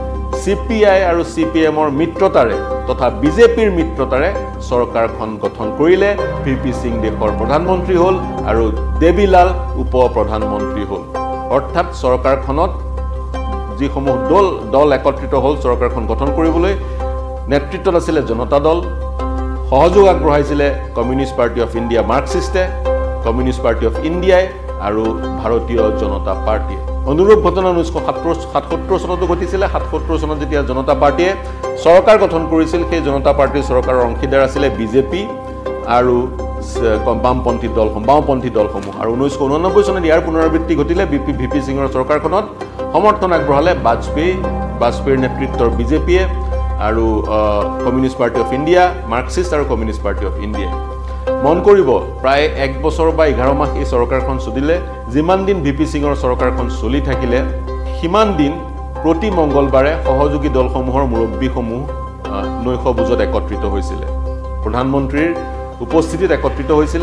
[SPEAKER 5] CPI আৰু CPMৰ মিত্ৰতাৰে তথা বিজেপিৰ মিত্ৰতাৰে চৰকাৰখন গঠন কৰিলে VP সিং দেশৰ প্ৰধানমন্ত্ৰী হ'ল আৰু দেৱীলাল উপ প্ৰধানমন্ত্ৰী হ'ল অৰ্থাৎ চৰকাৰখনত যিসমূহ দল একত্ৰিত হ'ল চৰকাৰখন গঠন কৰিবলৈ নেতৃত্বত আছিল জনতা দল সহযোগ আগবঢ়াইছিল কমিউনিষ্ট পাৰ্টি অফ ইণ্ডিয়া মাৰ্কসিষ্টে কমিউনিষ্ট পাৰ্টি অফ ইণ্ডিয়াই আৰু ভাৰতীয় জনতা পাৰ্টিয়ে অনুৰূপ ঘটনা 1977 চনতো ঘটিছিল 77 চনত যেতিয়া জনতা পাৰ্টিয়ে চৰকাৰ গঠন কৰিছিল সেই জনতা পাৰ্টিৰ চৰকাৰৰ অংশীদাৰ আছিল বিজেপি আৰু বামপন্থী দলসমূহ আৰু 1989 চনত ইয়াৰ পুনৰাবৃত্তি ঘটিলে VP সিঙৰ চৰকাৰখনত সমৰ্থন আগবঢ়ালে বাজপেয়ীৰ নেতৃত্বৰ বিজেপিয়ে আৰু Communist Party of India Marxist আৰু কমিউনিষ্ট পাৰ্টি অফ ইণ্ডিয়া মন কৰিব প্ৰায় 1 বছৰ বা 11 মাহ এই চৰকাৰখন চলিলে যিমান দিন VP সিঙৰ চৰকাৰখন চলি থাকিলে সিমান দিন প্ৰতি মঙ্গলবাৰে সহযোগী দলসমূহৰ মুৰব্বীসমূহ নৈশভোজত একত্ৰিত হৈছিল প্ৰধানমন্ত্ৰীৰ উপস্থিতিত একত্ৰিত হৈছিল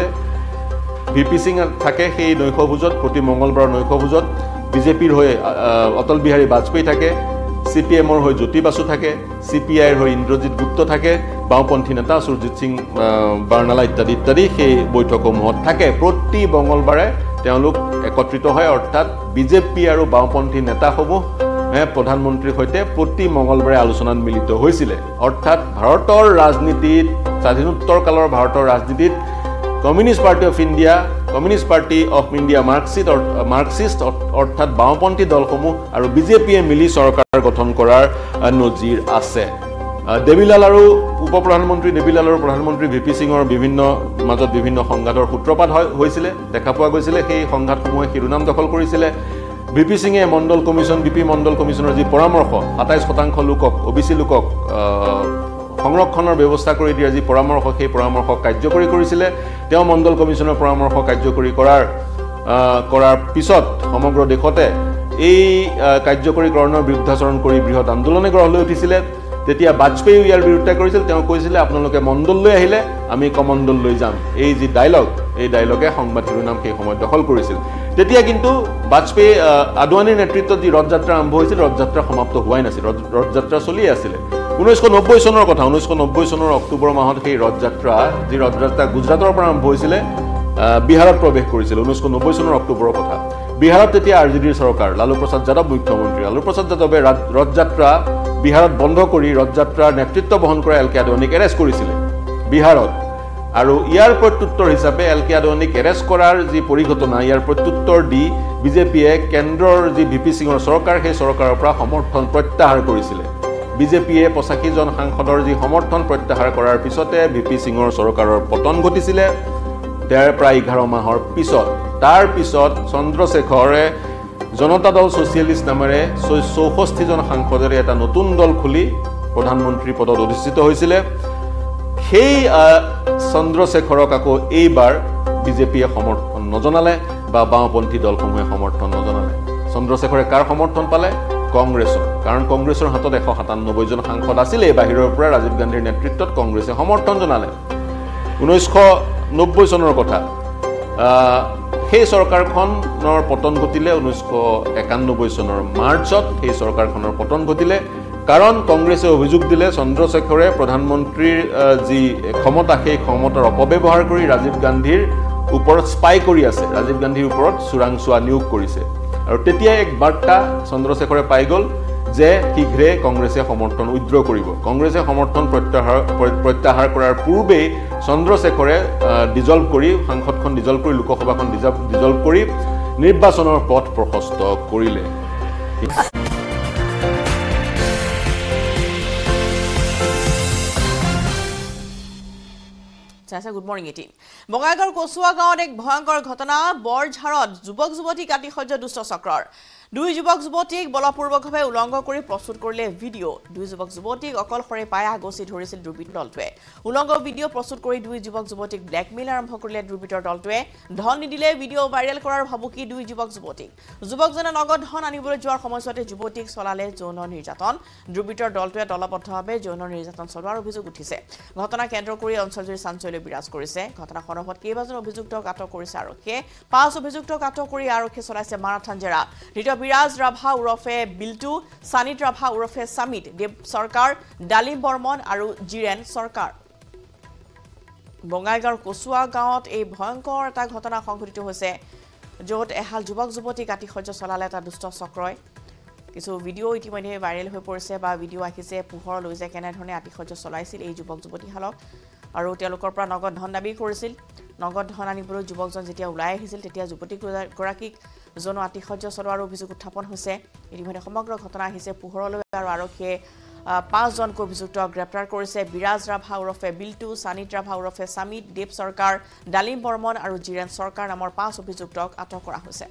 [SPEAKER 5] VP সিং থাকে সেই নৈশভোজত প্ৰতি মঙ্গলবাৰৰ নৈশভোজত বিজেপিৰ হৈ অটল বিহাৰী বাজপেয়ী থাকে CPMৰ হৈ জ্যোতি বাসু থাকে CPIৰ হৈ ইন্দ্ৰজিৎ গুপ্ত থাকে বাওঁপন্থী নেতা সুৰজিৎ সিং বাৰ্নালা ইত্যাদি সেই বৈঠকসমূহত থাকে প্ৰতি মঙ্গলবাৰে তেওঁলোক একত্ৰিত হয় অৰ্থাৎ বিজেপি আৰু বাওঁপন্থী নেতাসমূহ প্ৰধানমন্ত্ৰীৰ সৈতে প্ৰতি মঙ্গলবাৰে আলোচনাত মিলিত হৈছিল অৰ্থাৎ ভাৰতৰ ৰাজনীতিত স্বাধীনোত্তৰ কালৰ ভাৰতৰ ৰাজনীতিত Communist Party of India Marxist অৰ্থাৎ বাওঁপন্থী দলসমূহ আৰু বিজেপিয়ে মিলি চৰকাৰ গঠন কৰাৰ নজিৰ আছে দেৱীলাল আৰু উপ প্ৰধানমন্ত্ৰী দেৱীলাল আৰু প্ৰধানমন্ত্ৰী VP সিঙৰ মাজত বিভিন্ন সংঘাতৰ সূত্ৰপাত হৈছিল দেখা পোৱা গৈছিল সেই সংঘাতসমূহে শিৰোনাম দখল কৰিছিল VP সিঙে BP মণ্ডল কমিছনৰ যি পৰামৰ্শ 27% লোকক OBC লোকক সংৰক্ষণৰ ব্যৱস্থা কৰি দিয়া যি পৰামৰ্শ সেই পৰামৰ্শ কাৰ্যকৰী কৰিছিল তেওঁ মণ্ডল কমিছনৰ পৰামৰ্শ কাৰ্যকৰী কৰাৰ পিছত সমগ্ৰ দেশতে এই কাৰ্যকৰীকৰণৰ বিৰুদ্ধাচৰণ কৰি বৃহৎ আন্দোলনে গঢ় লৈ উঠিছিল তেতিয়া বাজপেয়ী ইয়াৰ বিৰুদ্ধে কৰিছিল তেওঁ কৈছিল আপোনালোকে মণ্ডললৈ আহিলে আমি কমণ্ডললৈ যাম এই যি ডায়লগ এই ডায়লগে সংবাদ শিৰোনাম সেই সময়ত দখল কৰিছিল তেতিয়া কিন্তু বাজপেয়ী আদৱানীৰ নেতৃত্বত যি ৰথযাত্ৰা আৰম্ভ হৈছিল ৰথযাত্ৰা সমাপ্ত হোৱাই নাছিল ৰথযাত্ৰা চলি আছিল 1990 চনৰ কথা 1990 চনৰ অক্টোবৰ মাহত সেই ৰথযাত্ৰা যি ৰথযাত্ৰা গুজৰাটৰ পৰা আৰম্ভ হৈছিলে বিহাৰত প্ৰৱেশ কৰিছিল 1990 চনৰ অক্টোবৰৰ কথা বিহাৰত তেতিয়া আৰজেডিৰ চৰকাৰ লালু প্ৰসাদ যাদৱ মুখ্যমন্ত্ৰী লালু প্ৰসাদ যাদৱে ৰথযাত্ৰা বিহাৰত বন্ধ কৰি ৰথযাত্ৰাৰ নেতৃত্ব বহন কৰা এল কে আদৱানীক এৰেষ্ট কৰিছিল বিহাৰত আৰু ইয়াৰ প্ৰত্যুত্তৰ হিচাপে এল কে আদৱানীক এৰেষ্ট কৰাৰ যি পৰিঘটনা ইয়াৰ প্ৰত্যুত্তৰ দি বিজেপিয়ে কেন্দ্ৰৰ যি ভিপি সিঙৰ চৰকাৰ সেই চৰকাৰৰ পৰা সমৰ্থন প্ৰত্যাহাৰ কৰিছিল বিজেপিয়ে 85 জন সাংসদৰ যি সমৰ্থন প্ৰত্যাহাৰ কৰাৰ পিছতে ভিপি সিঙৰ চৰকাৰৰ পতন ঘটিছিল তাৰ প্ৰায় 11 মাহৰ পিছত তাৰ পিছত চন্দ্ৰশেখৰে জনতা দল ছ'চিয়েলিষ্ট নামেৰে 64 জন সাংসদৰে এটা নতুন দল খুলি প্ৰধানমন্ত্ৰী পদত অধিষ্ঠিত হৈছিল সেই চন্দ্ৰশেখৰক আকৌ এইবাৰ বিজেপিয়ে সমৰ্থন নজনালে বা বাওঁপন্থী দলসমূহে সমৰ্থন নজনালে চন্দ্ৰশেখৰে কাৰ সমৰ্থন পালে কংগ্ৰেছৰ কাৰণ কংগ্ৰেছৰ হাতত 197 জন সাংসদ আছিল এই বাহিৰৰ পৰা ৰাজীৱ গান্ধীৰ নেতৃত্বত কংগ্ৰেছে সমৰ্থন জনালে 1990 চনৰ কথা সেই চৰকাৰখনৰ পতন ঘটিলে 1991 চনৰ মাৰ্চত সেই চৰকাৰখনৰ পতন ঘটিলে কাৰণ কংগ্ৰেছে অভিযোগ দিলে চন্দ্ৰশেখৰে প্ৰধানমন্ত্ৰীৰ যি ক্ষমতা সেই ক্ষমতাৰ অপব্যৱহাৰ কৰি ৰাজীৱ গান্ধীৰ ওপৰত স্পাই কৰি আছে ৰাজীৱ গান্ধীৰ ওপৰত চোৰাংচোৱা নিয়োগ কৰিছে আৰু তেতিয়া এক বাৰ্তা চন্দ্ৰশেখৰে পাই গ'ল যে শীঘ্ৰে কংগ্ৰেছে সমৰ্থন উইথড্ৰ কৰিব কংগ্ৰেছে সমৰ্থন প্ৰত্যাহাৰ কৰাৰ পূৰ্বেই চন্দ্ৰশেখৰে ডিজলভ কৰি সাংসদখন ডিজলভ কৰি লোকসভাখন ডিজলভ কৰি নিৰ্বাচনৰ পথ প্ৰশস্ত কৰিলে
[SPEAKER 1] গুড মৰ্নিং 18 বঙাইগাঁৱৰ কচুৱা গাঁৱত এক ভয়ংকৰ ঘটনা বৰঝাৰত যুৱক যুৱতী কাটি সহ্য দুষ্ট চক্ৰৰ দুই যুৱক যুৱতীক বলপূৰ্বকভাৱে উলংঘ কৰি প্ৰস্তুত কৰিলে ভিডিঅ' দুই যুৱক যুৱতীক অকলশৰে পাই আগচি ধৰিছিল দুৰ্বৃত্ত দলটোৱে উলংঘ ভিডিঅ' প্ৰস্তুত কৰি দুই যুৱক যুৱতীক ব্লেকমেইল আৰম্ভ কৰিলে দুৰ্বৃত্তৰ দলটোৱে ধন নিদিলে ভিডিঅ' ভাইৰেল কৰাৰ ভাবুকি দুই যুৱক যুৱতীক যুৱকজনে নগদ ধন আনিবলৈ যোৱাৰ সময়ছোৱাতে যুৱতীক চলালে যৌন নিৰ্যাতন দুৰ্বৃত্তৰ দলটোৱে দলবদ্ধভাৱে যৌন নিৰ্যাতন চলোৱাৰ অভিযোগ উঠিছে ঘটনা কেন্দ্ৰ কৰি অঞ্চলজুৰি চাঞ্চল্য বিৰাজ কৰিছে ঘটনা সন্দৰ্ভত কেইবাজন অভিযুক্তক আটক কৰিছে আৰক্ষীয়ে 5 অভিযুক্তক আটক কৰি আৰক্ষীয়ে চলাইছে মাৰাথান জেৰা বিৰাজ ৰাভা উৰফে বিল্টু সানিত ৰাভা উৰফে সামিত দেৱ সৰকাৰ ডালিম বৰ্মন আৰু জিৰেন সৰকাৰ বঙাইগাঁৱৰ কচুৱা গাঁৱত এই ভয়ংকৰ এটা ঘটনা সংঘটিত হৈছে য'ত এহাল যুৱক যুৱতী কাটি সহ্য চলালে এটা দুষ্ট চক্ৰই কিছু ভিডিঅ' ইতিমধ্যে ভাইৰেল হৈ পৰিছে বা ভিডিঅ' আহিছে পোহৰ লৈ যে কেনেধৰণে আতিশয্য চলাইছিল এই যুৱক যুৱতীহালক আৰু তেওঁলোকৰ পৰা নগদ ধন দাবী কৰিছিল নগদ ধন আনিবলৈ যুৱকজন যেতিয়া ওলাই আহিছিল তেতিয়া যুৱতীগৰাকীক যৌন আতিশয্য চলোৱাৰ অভিযোগ উত্থাপন হৈছে ইতিমধ্যে সমগ্ৰ ঘটনা আহিছে পোহৰলৈ আৰু আৰক্ষীয়ে 5 জনক অভিযুক্তক গ্ৰেপ্তাৰ কৰিছে বিৰাজ ৰাভা উৰফে বিল্টু সানিত ৰাভা উৰফে সামিত দেৱ সৰকাৰ ডালিম বৰ্মন আৰু জিৰেন সৰকাৰ নামৰ 5 অভিযুক্তক আটক কৰা হৈছে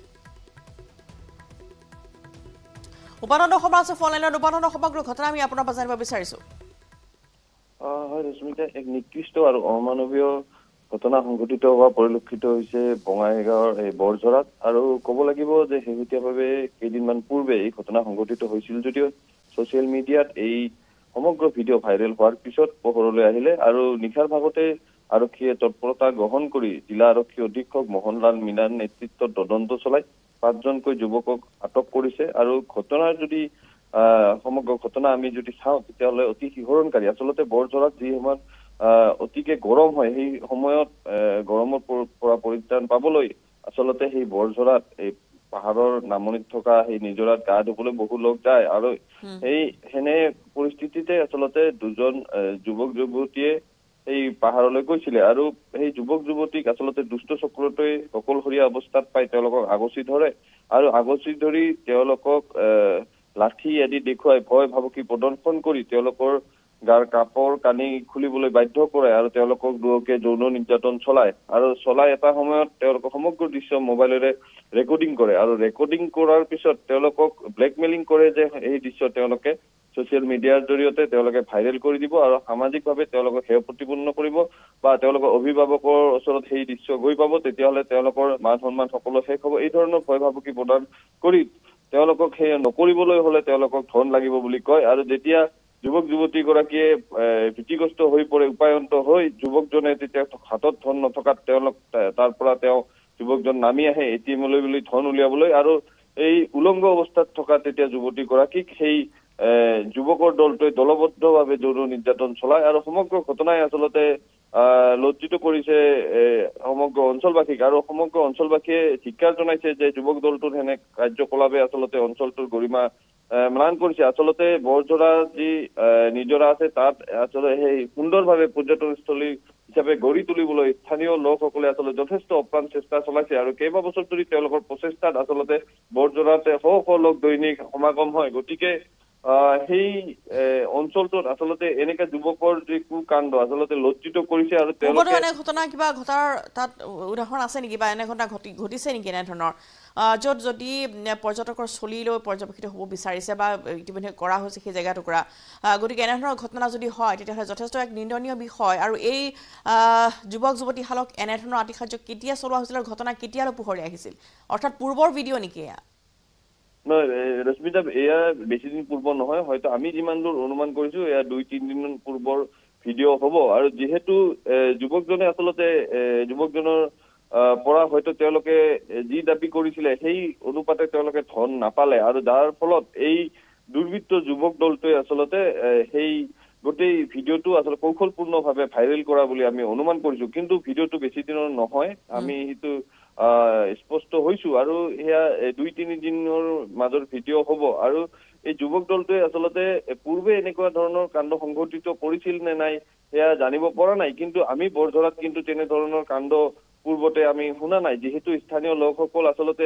[SPEAKER 1] উপানন্দ সমাজ ফোনলাইনৰ উপানন্দ সমগ্ৰ ঘটনা আমি আপোনাৰ পৰা জানিব বিচাৰিছো
[SPEAKER 6] হয় ৰশ্মিতা এক নিকৃষ্ট আৰু অমানৱীয় ঘটনা সংঘটিত হোৱা পৰিলক্ষিত হৈছে বঙাইগাঁৱৰ এই বৰঝৰাত আৰু ক'ব লাগিব যে শেহতীয়াভাৱে কেইদিনমান পূৰ্বে এই ঘটনা সংঘটিত হৈছিল যদিও ছ'চিয়েল মিডিয়াত এই সমগ্ৰ ভিডিঅ' ভাইৰেল হোৱাৰ পিছত পোহৰলৈ আহিলে আৰু নিশাৰ ভাগতে আৰক্ষীয়ে তৎপৰতা গ্ৰহণ কৰি জিলা আৰক্ষী অধীক্ষক মোহনলাল মীনাৰ নেতৃত্বত তদন্ত চলাই 5 জনকৈ যুৱকক আটক কৰিছে আৰু ঘটনাৰ যদি সমগ্ৰ ঘটনা আমি যদি চাওঁ তেতিয়াহ'লে অতি শিহৰণকাৰী আচলতে বৰঝৰাত যি সময়ত অতিকে গৰম হয় সেই সময়ত গৰমৰ পৰা পৰিত্ৰাণ পাবলৈ আচলতে সেই বৰঝৰাত এই পাহাৰৰ নামনিত থকা সেই নিজৰাত গা ধুবলৈ বহু লোক যায় আৰু সেই হেনে পৰিস্থিতিতে আচলতে দুজন যুৱক যুৱতীয়ে এই পাহাৰলৈ গৈছিলে আৰু সেই যুৱক যুৱতীক আচলতে দুষ্ট চক্ৰটোৱে অকলশৰীয়া অৱস্থাত পাই তেওঁলোকক আগচি ধৰে আৰু আগচি ধৰি তেওঁলোকক লাঠি আদি দেখুৱাই ভয় ভাবুকি প্ৰদৰ্শন কৰি তেওঁলোকৰ গাৰ কাপোৰ কানি খুলিবলৈ বাধ্য কৰে আৰু তেওঁলোকক দুয়োকে যৌন নিৰ্যাতন চলায় আৰু চলাই এটা সময়ত তেওঁলোকৰ সমগ্ৰ দৃশ্য মোবাইলেৰে ৰেকৰ্ডিং কৰে আৰু ৰেকৰ্ডিং কৰাৰ পিছত তেওঁলোকক ব্লেকমেইলিং কৰে যে এই দৃশ্য তেওঁলোকে ছ'চিয়েল মিডিয়াৰ জৰিয়তে তেওঁলোকে ভাইৰেল কৰি দিব আৰু সামাজিকভাৱে তেওঁলোকক হেয় প্ৰতিপন্ন কৰিব বা তেওঁলোকৰ অভিভাৱকৰ ওচৰত সেই দৃশ্য গৈ পাব তেতিয়াহ'লে তেওঁলোকৰ মান সন্মান সকলো শেষ হ'ব এই ধৰণৰ ভয় ভাবুকি প্ৰদান কৰি তেওঁলোকক সেই নকৰিবলৈ হ'লে তেওঁলোকক ধন লাগিব বুলি কয় আৰু যেতিয়া যুৱক যুৱতীগৰাকীয়ে ভীতিগ্ৰস্ত হৈ পৰে উপায়ন্ত হৈ যুৱকজনে তেতিয়া হাতত ধন নথকাত তেওঁলোক তাৰ পৰা তেওঁ যুৱকজন নামি আহে এটিএমলৈ বুলি ধন উলিয়াবলৈ আৰু এই উলংগ অৱস্থাত থকা তেতিয়া যুৱতীগৰাকীক সেই যুৱকৰ দলটোৱে দলবদ্ধভাৱে যৌন নিৰ্যাতন চলায় আৰু সমগ্ৰ ঘটনাই আচলতে লজ্জিত কৰিছে সমগ্ৰ অঞ্চলবাসীক আৰু সমগ্ৰ অঞ্চলবাসীয়ে ধিক্কাৰ জনাইছে যে যুৱক দলটোৰ হেনে কাৰ্যকলাপে আচলতে অঞ্চলটোৰ গৰিমা ম্লান কৰিছে আচলতে বৰঝৰা যি নিজৰা আছে তাত আচলতে সেই সুন্দৰভাৱে পৰ্যটনস্থলী হিচাপে গঢ়ি তুলিবলৈ স্থানীয় লোকসকলে আচলতে যথেষ্ট অপ্ৰাণ চেষ্টা চলাইছে আৰু কেইবাবছৰ ধৰি তেওঁলোকৰ প্ৰচেষ্টাত আচলতে বৰঝৰাতে শ শ লোক দৈনিক সমাগম হয় গতিকে সেই অঞ্চলটোত আচলতে এনেকা যুৱকৰ যি কুকাণ্ড আচলতে লজ্জিত কৰিছে আৰু তেওঁলোকে
[SPEAKER 1] এনে ঘটনা কিবা ঘটাৰ তাত উদাহৰণ আছে নেকি বা এনে ঘটনা ঘটিছে নেকি এনে ধৰণৰ য'ত যদি পৰ্যটকৰ চলিলৈ পৰ্যবেক্ষিত হ'ব বিচাৰিছে বা ইতিমধ্যে কৰা হৈছে সেই জেগা টুকুৰা গতিকে এনেধৰণৰ ঘটনা যদি হয় তেতিয়াহ'লে যথেষ্ট এক নিন্দনীয় বিষয় আৰু এই যুৱক যুৱতীহালক এনেধৰণৰ আতিশায্য কেতিয়া চলোৱা হৈছিল আৰু ঘটনা কেতিয়ালৈ পোহৰে আহিছিল অৰ্থাৎ পূৰ্বৰ ভিডিঅ' নেকি এয়া
[SPEAKER 6] নহয় ৰশ্মিতা এয়া বেছি দিন পূৰ্ব নহয় হয়তো আমি যিমান দূৰ অনুমান কৰিছো এয়া 2-3 দিন পূৰ্বৰ ভিডিঅ' হ'ব আৰু যিহেতু যুৱকজনে আচলতে যুৱকজনৰ পৰা হয়তো তেওঁলোকে যি দাবী কৰিছিলে সেই অনুপাতে তেওঁলোকে ধন নাপালে আৰু যাৰ ফলত এই দুৰ্বৃত্ত যুৱক দলটোৱে আচলতে সেই গোটেই ভিডিঅ'টো আচলতে কৌশলপূৰ্ণভাৱে ভাইৰেল কৰা বুলি আমি অনুমান কৰিছো কিন্তু ভিডিঅ'টো বেছি দিনৰ নহয় আমি সেইটো স্পষ্ট হৈছো আৰু এয়া 2-3 দিনৰ মাজৰ ভিডিঅ' হ'ব আৰু এই যুৱক দলটোৱে আচলতে পূৰ্বে এনেকুৱা ধৰণৰ কাণ্ড সংঘটিত কৰিছিল নে নাই সেয়া জানিব পৰা নাই কিন্তু আমি বৰঝৰাত কিন্তু তেনে ধৰণৰ কাণ্ড পূৰ্বতে আমি শুনা নাই যিহেতু স্থানীয় লোকসকল আচলতে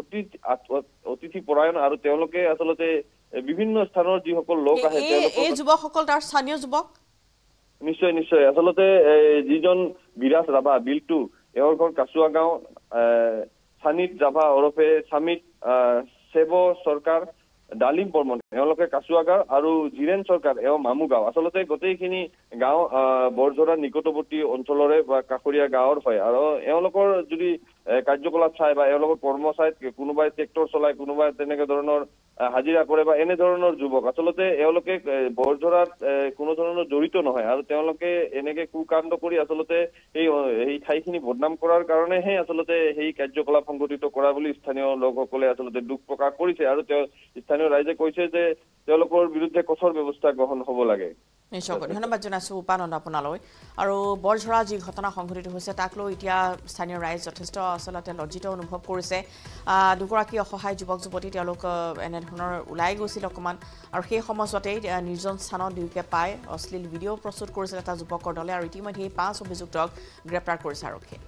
[SPEAKER 6] অতিথি পৰায়ণ আৰু তেওঁলোকে আচলতে বিভিন্ন স্থানৰ যিসকল লোক আহে
[SPEAKER 1] এই যুৱকসকল তাৰ স্থানীয় যুৱক
[SPEAKER 6] নিশ্চয় নিশ্চয় আচলতে যিজন বিৰাজ ৰাভা বিলটু এওঁৰ ঘৰ কাছুৱা গাঁও সানিত ৰাভা ওৰফে সামিত সেৱ চৰকাৰ ডালিম বৰ্মন এওঁলোকে কাছুৱা গাঁও আৰু জিৰেন চৰকাৰ এওঁ মামু গাঁও আচলতে গোটেইখিনি গাঁও বৰঝৰা নিকটৱৰ্তী অঞ্চলৰে বা কাষৰীয়া গাঁৱৰ হয় আৰু এওঁলোকৰ যদি কাৰ্যকলাপ চাই বা এওঁলোকৰ কৰ্ম চাই কোনোবাই ট্ৰেক্টৰ চলায় কোনোবাই তেনেকে ধৰণৰ হাজিৰা কৰে বা এনে ধৰণৰ যুৱক আচলতে এওঁলোকে বৰঝৰাত কোনো ধৰণৰ জড়িত নহয় আৰু তেওঁলোকে এনেকে কুকাণ্ড কৰি আচলতে এই ঠাইখিনি বদনাম কৰাৰ কাৰণেহে আচলতে সেই কাৰ্যকলাপ সংঘটিত কৰা বুলি স্থানীয় লোকসকলে আচলতে দুখ প্ৰকাশ কৰিছে আৰু স্থানীয় ৰাইজে কৈছে যে তেওঁলোকৰ বিৰুদ্ধে কঠোৰ ব্যৱস্থা গ্ৰহণ হ'ব লাগে
[SPEAKER 1] নিশ্চয়কৈ ধন্যবাদ জনাইছোঁ উপানন্দ আপোনালৈ আৰু বৰঝৰা যি ঘটনা সংঘটিত হৈছে তাক লৈ এতিয়া স্থানীয় ৰাইজ যথেষ্ট আচলতে লজ্জিত অনুভৱ কৰিছে দুগৰাকী অসহায় যুৱক যুৱতী তেওঁলোক এনেধৰণৰ ওলাই গৈছিল অকণমান আৰু সেই সময়ছোৱাতেই নিৰ্জন স্থানত দুয়োকে পাই অশ্লীল ভিডিঅ' প্ৰস্তুত কৰিছিল এটা যুৱকৰ দলে আৰু ইতিমধ্যে 5 অভিযুক্তক গ্ৰেপ্তাৰ কৰিছে আৰক্ষীয়ে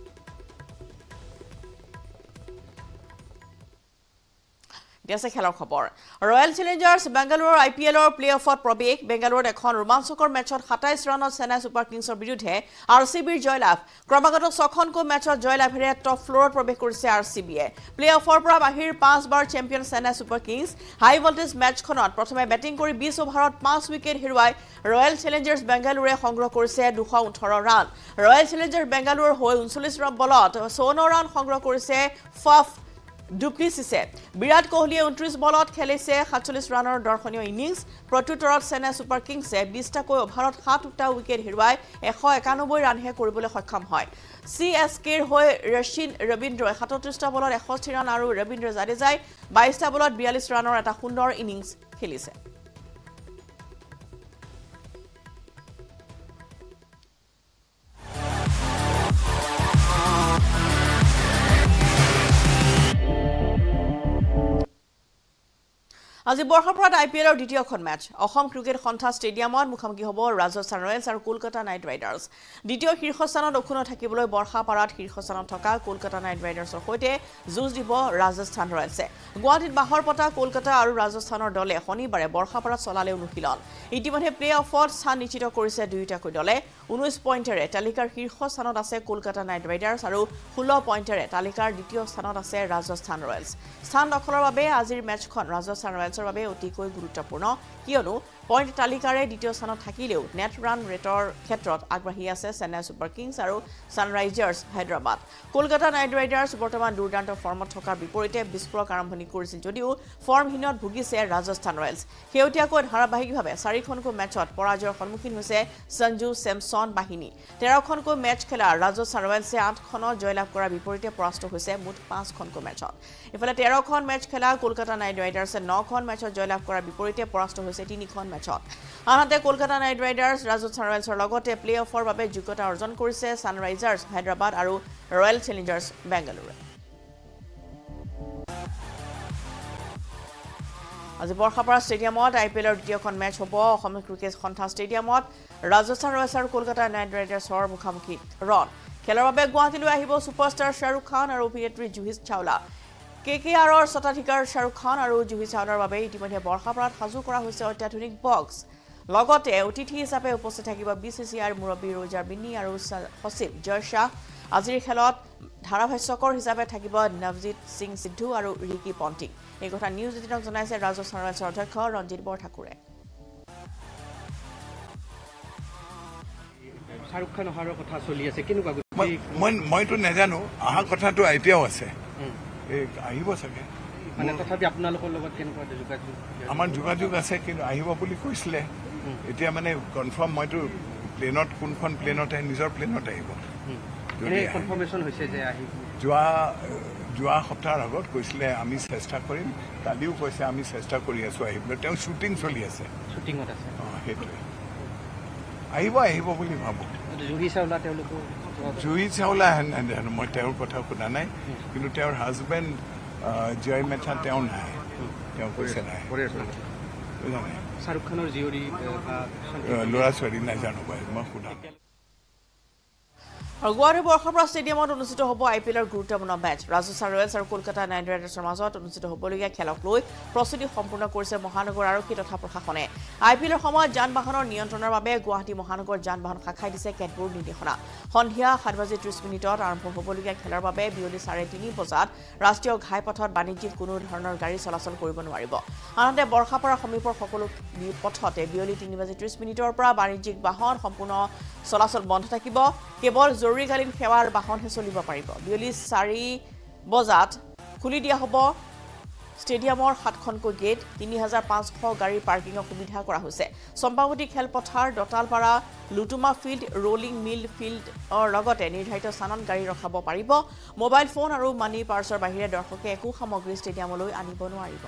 [SPEAKER 1] দেশে খেলৰ খবৰ ৰয়েল চ্যালেঞ্জাৰ্ছ বেংগালুৰুৰ IPLৰ প্লে-অফত প্ৰৱেশ বেংগালুৰুত এখন ৰোমাঞ্চকৰ মেচত 27 ৰানত চেন্নাই ছুপাৰ কিংছৰ বিৰুদ্ধে RCBৰ জয়লাভ ক্ৰমাগত 6খনকৈ মেচত জয়লাভেৰে টপ ফ্ল'ৰত প্ৰৱেশ কৰিছে RCBয়ে প্লে-অফৰ পৰা বাহিৰ 5বাৰ champion Chennai Super Kings high voltage মেচখনত প্ৰথমে বেটিং কৰি 20 অভাৰত 5 উইকেট হেৰুৱাই ৰয়েল চ্যালেঞ্জাৰ্ছ বেংগালুৰুৱে সংগ্ৰহ কৰিছে 218 ৰান ৰয়েল চ্যালেঞ্জাৰ্ছ বেংগালুৰুৰ হৈ 39 বলত 54 ৰান সংগ্ৰহ কৰিছে ফাফ ডুপ্লিচিছে বিৰাট কোহলিয়ে 29 বলত খেলিছে 47 ৰানৰ দৰ্শনীয় ইনিংছ প্ৰত্যুত্তৰত চেন্নাই ছুপাৰ কিংছে 20টাকৈ অভাৰত 7টা উইকেট হেৰুৱাই 191 ৰানহে কৰিবলৈ সক্ষম হয় CSKৰ হৈ ৰশ্বিন ৰবীন্দ্ৰই 37টা বলত 61 ৰান আৰু ৰবীন্দ্ৰ জাদেজাই 22টা বলত 42 ৰানৰ এটা সুন্দৰ ইনিংছ খেলিছে আজি বৰ্ষাপুৰত IPLৰ দ্বিতীয়খন মেচ অসম ক্ৰিকেট সন্থা ষ্টেডিয়ামত মুখামুখি হ'ব ৰাজস্থান ৰয়েলছ আৰু কলকাতা নাইট ৰাইডাৰ্ছ দ্বিতীয় শীৰ্ষস্থানত অক্ষুণ্ণ থাকিবলৈ বৰ্ষাপাৰাত শীৰ্ষস্থানত থকা কলকাতা নাইট ৰাইডাৰ্ছৰ সৈতে যুঁজ দিব ৰাজস্থান ৰয়েলছে গুৱাহাটীত বাহৰ পতা কলকাতা আৰু ৰাজস্থানৰ দলে শনিবাৰে বৰ্ষাপাৰাত চলালে অনুশীলন ইতিমধ্যে প্লে-অফত স্থান নিশ্চিত কৰিছে দুয়োটাকৈ দলে 19 পইণ্টেৰে তালিকাৰ শীৰ্ষস্থানত আছে কলকাতা নাইট ৰাইডাৰ্ছ আৰু 16 পইণ্টেৰে তালিকাৰ দ্বিতীয় স্থানত আছে ৰাজস্থান ৰয়েলছ স্থান দখলৰ বাবে আজিৰ মেচখন ৰাজস্থান ৰয়েলছৰ বাবে অতিকৈ গুৰুত্বপূৰ্ণ কিয়নো পইণ্ট তালিকাৰে দ্বিতীয় স্থানত থাকিলেও নেট ৰান ৰেটৰ ক্ষেত্ৰত আগবাঢ়ি আছে চেন্নাই ছুপাৰ কিংছ আৰু Sunrisers Hyderabad Kolkata Knight Riders বৰ্তমান দুৰ্দান্ত ফৰ্মত থকাৰ বিপৰীতে বিস্ফোৰক আৰম্ভণি কৰিছিল যদিও ফৰ্মহীনত ভুগিছে ৰাজস্থান ৰয়েলছ শেহতীয়াকৈ ধাৰাবাহিকভাৱে 4খনকৈ মেচত পৰাজয়ৰ সন্মুখীন হৈছে সঞ্জু চেমছন বাহিনী 13খনকৈ মেচ খেলা ৰাজস্থান ৰয়েলছে 8খনত জয়লাভ কৰাৰ বিপৰীতে পৰাস্ত হৈছে মুঠ 5খনকৈ মেচত ইফালে 13খন মেচ খেলা কলকাতা নাইট ৰাইডাৰ্ছে 9খন মেচত জয়লাভ কৰাৰ বিপৰীতে পৰাস্ত হৈছে 3খন মেচত আনহাতে কলকাতা নাইট ৰাইডাৰ্ছ ৰাজস্থান ৰয়েলছৰ লগতে প্লে অফৰ বাবে যোগ্যতা অৰ্জন কৰিছে ছানৰাইজাৰ্ছ হায়দৰাবাদ আৰু ৰয়েল চেলেঞ্জাৰ্ছ বেংগালুৰু আজি বৰ্ষাপাৰা ষ্টেডিয়ামত IPLৰ দ্বিতীয়খন মেচ হ'ব অসম ক্ৰিকেট সন্থা ষ্টেডিয়ামত ৰাজস্থান ৰয়েলছ আৰু কলকাতা নাইট ৰাইডাৰ্ছৰ মুখামুখি ৰণ খেলৰ বাবে গুৱাহাটীলৈ আহিব ছুপাৰষ্টাৰ শ্বাহৰুখ খান আৰু অভিনেত্ৰী জুহি চাওলা KKRৰ স্বত্বাধিকাৰ শ্বাহৰুখ খান আৰু জুহি চাওলাৰ বাবে ইতিমধ্যে বৰ্ষাপাৰাত সাজু কৰা হৈছে অত্যাধুনিক বক্স লগতে অতিথি হিচাপে উপস্থিত থাকিব BCCIৰ মুৰব্বী ৰোজাৰ বিন্নী আৰু সচিব জয় শাহ আজিৰ খেলত ধাৰাভাষ্যকৰ হিচাপে থাকিব নৱজিত সিং সিদ্ধু আৰু ৰিকি পণ্টিং এই কথা নিউজ 18ক জনাইছে ৰাজস্থান ৰয়েলছৰ অধ্যক্ষ ৰঞ্জিত বৰঠাকুৰে
[SPEAKER 7] শাহৰুখ খান অহাৰ কথা চলি আছে কেনেকুৱা
[SPEAKER 8] মইতো নাজানো অহা কথাটো এতিয়াও আছে আহিব চাগে
[SPEAKER 7] মানে তথাপি আপোনালোকৰ লগত কেনেকুৱা যোগাযোগ
[SPEAKER 8] আমাৰ যোগাযোগ আছে কিন্তু আহিব বুলি কৈছিলে এতিয়া মানে কনফাৰ্ম মইতো প্লেনত কোনখন প্লেনত আহে নিজৰ প্লেনত আহিব
[SPEAKER 7] কনফাৰ্মেশ্যন হৈছে যে আহিব
[SPEAKER 8] যোৱা সপ্তাহৰ আগত কৈছিলে আমি চেষ্টা কৰিম কালিও কৈছে আমি চেষ্টা কৰি আছো আহিবলৈ তেওঁ শ্বুটিং চলি আছে
[SPEAKER 7] শ্বুটিঙত আছে
[SPEAKER 8] সেইটোৱে আহিব বুলি ভাবোঁ
[SPEAKER 7] জুহি চাওলা তেওঁলোকো
[SPEAKER 8] জুহি চাওলা মই তেওঁৰ কথা শুনা নাই কিন্তু তেওঁৰ হাজবেণ্ড জয় মেথা তেওঁ নাই তেওঁ কৈছে নাই
[SPEAKER 7] শ্বাহৰুখ খানৰ জীয়ৰী
[SPEAKER 8] ল'ৰা ছোৱালী নাজানো বাৰু মই শুনা
[SPEAKER 1] আৰু গুৱাহাটী বৰ্ষাপাৰা ষ্টেডিয়ামত অনুষ্ঠিত হ'ব IPLৰ গুৰুত্বপূৰ্ণ মেচ ৰাজস্থান ৰয়েলছ আৰু কলকাতা নাইট ৰাইডাৰ্ছৰ মাজত অনুষ্ঠিত হ'বলগীয়া খেলক লৈ প্ৰস্তুতি সম্পূৰ্ণ কৰিছে মহানগৰ আৰক্ষী তথা প্ৰশাসনে IPLৰ সময়ত যান বাহনৰ নিয়ন্ত্ৰণৰ বাবে গুৱাহাটী মহানগৰ যান বাহন শাখাই দিছে কেতবোৰ নিৰ্দেশনা সন্ধিয়া 7:30 আৰম্ভ হ'বলগীয়া খেলৰ বাবে বিয়লি 3:30 বজাত ৰাষ্ট্ৰীয় ঘাইপথত বাণিজ্যিক কোনো ধৰণৰ গাড়ী চলাচল কৰিব নোৱাৰিব আনহাতে বৰ্ষাপাৰা সমীপৰ সকলো পথতে বিয়লি 3:30 পৰা বাণিজ্যিক বাহন সম্পূৰ্ণ চলাচল বন্ধ থাকিব কেৱল জৰুৰীকালীন সেৱাৰ বাহনহে চলিব পাৰিব বিয়লি 4 বজাত খুলি দিয়া হ'ব ষ্টেডিয়ামৰ 7খনকৈ গেট 3500 গাড়ীৰ পাৰ্কিঙৰ সুবিধা কৰা হৈছে চম্পাৱতী খেলপথাৰ দতালপাৰা লুটুমা ফিল্ড ৰোলিং মিল ফিল্ডৰ লগতে নিৰ্ধাৰিত স্থানত গাড়ী ৰখাব পাৰিব মোবাইল ফোন আৰু মানি পাৰ্চৰ বাহিৰে দৰ্শকে একো সামগ্ৰী ষ্টেডিয়ামলৈ আনিব নোৱাৰিব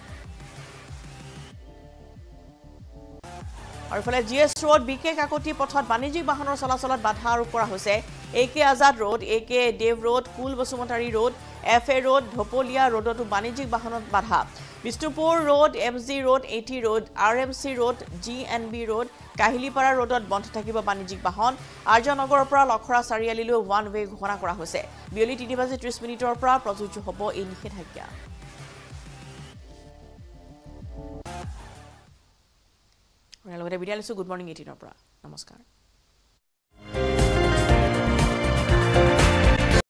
[SPEAKER 1] আৰু ফলে GS ৰোড BK কাকতি পথত বাণিজ্যিক বাহনৰ চলাচলত বাধা আৰোপ কৰা হৈছে AK Azad road AK Dev road Kul Basumatary road FA road Dhopolia ৰোডতো বাণিজ্যিক বাহনত বাধা Bishnupur road MG road AT road RMC road GNB road Kahilipara ৰোডত বন্ধ থাকিব বাণিজ্যিক বাহন আৰ্যনগৰৰ পৰা লখৰা চাৰিআলিলৈ ওৱান ৱে ঘোষণা কৰা হৈছে বিয়লি 3:30 পৰা প্ৰযোজ্য হ'ব এই নিষেধাজ্ঞা লগতে বিদায় লৈছো গুড মৰ্ণিং 18 পৰা নমস্কাৰ